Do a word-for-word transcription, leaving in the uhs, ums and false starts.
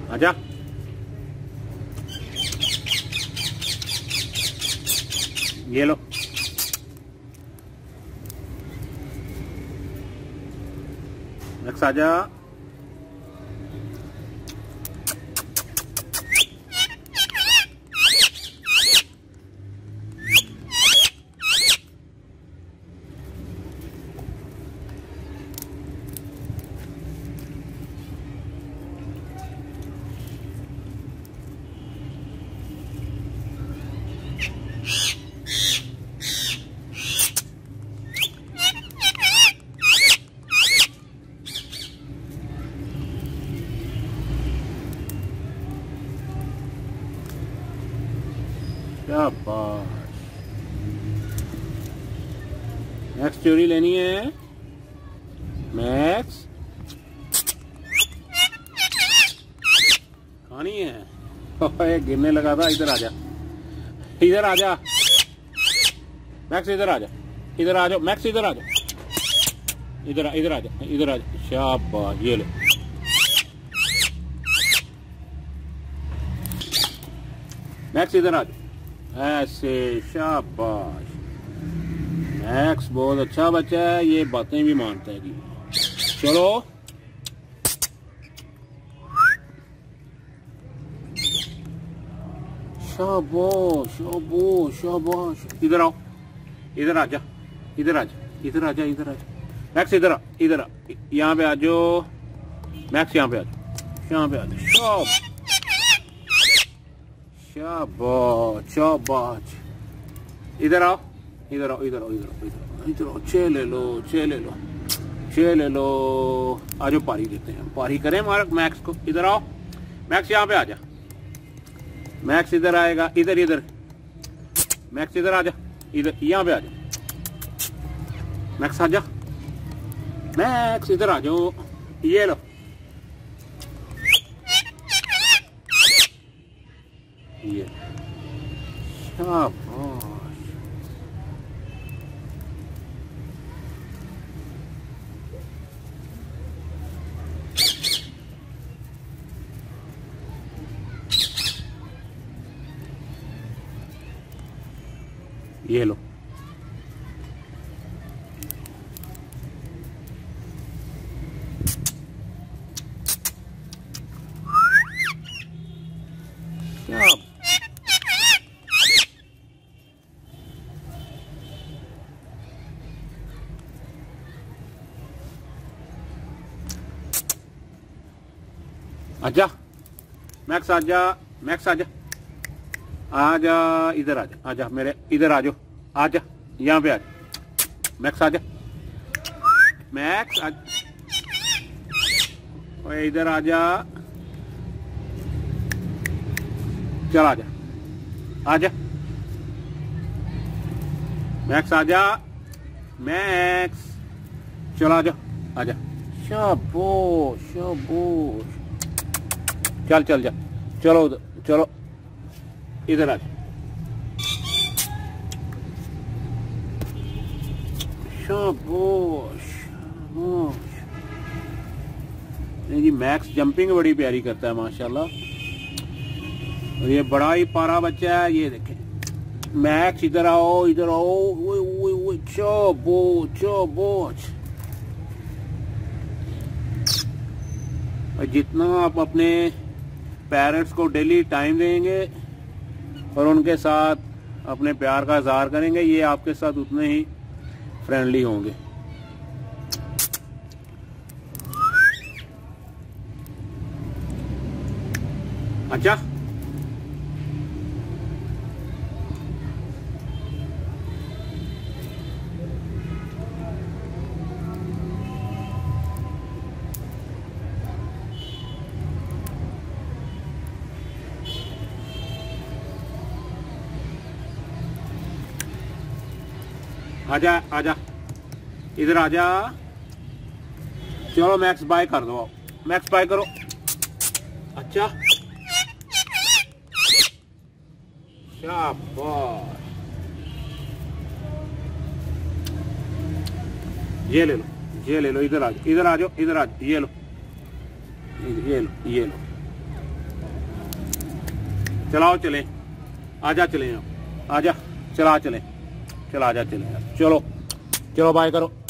आजा। ये लो। मैक्स आजा। शाबाश। मैक्स चोरी लेनी है। मैक्स खानी है। गिरने लगा था। इधर आजा, इधर आजा मैक्स, इधर आजा, इधर आ जाओ मैक्स, इधर आजा, इधर इधर आजा, इधर आजा। शाबाश। ये लो। मैक्स इधर आ जाओ। ऐसे। शाबाश। मैक्स बहुत अच्छा बच्चा है, ये बातें भी मानता है कि चलो। शाबाश शाबाश शाबाश। इधर आओ, इधर आजा, इधर आजा, इधर आजा, इधर आजा। मैक्स इधर आ, इधर आ, यहाँ पे आ जाओ। मैक्स यहाँ पे आ जाओ, यहाँ पे आ जाओ। शाबाश शाबाश शाबाश। इधर आओ, इधर आओ, इधर आओ, इधर आओ, इधर आओ, इधर आओ। छः ले लो, छः ले लो, छः ले लो। आ जाओ, पारी देते हैं, पारी करें हमारा मैक्स को। इधर आओ मैक्स, यहाँ पे आ जा। मैक्स इधर आएगा, इधर इधर। मैक्स इधर आ जा, इधर यहाँ पे आ जा। मैक्स आ जा, मैक्स इधर आ जाओ। ये लो। ये शाबाश। ये लो। आजा मैक्स, आजा मैक्स, आजा आजा, इधर आजा, आजा मेरे, इधर आ जाओ, आजा यहाँ पे आजा। मैक्स आजा, मैक्स आजा, इधर आजा। चल आजा, आजा मैक्स, आजा मैक्स। चल आजा, आजा। शाबाश शाबाश। चल चल जा, चलो उधर, चलो इधर आ। शाबाश। नहीं जी, मैक्स जंपिंग बड़ी प्यारी करता है माशाल्लाह, और ये बड़ा ही पारा बच्चा है। ये देखें मैक्स, इधर आओ, इधर आओ। वो वो वो शाबाश शाबाश। जितना आप अपने पेरेंट्स को डेली टाइम देंगे और उनके साथ अपने प्यार का इजहार करेंगे, ये आपके साथ उतने ही फ्रेंडली होंगे। अच्छा, आजा आजा, इधर आजा। चलो मैक्स बाय कर दो, मैक्स बाय करो। अच्छा शाबाश। ये ले लो, ये ले लो, इधर आ जाओ, इधर आ जाओ, इधर आ जाओ। ये लो, ये लो, ये लो। चलाओ चले, आजा चले, आजा चला चले, चला आजा चले यार, चलो चलो बाय करो।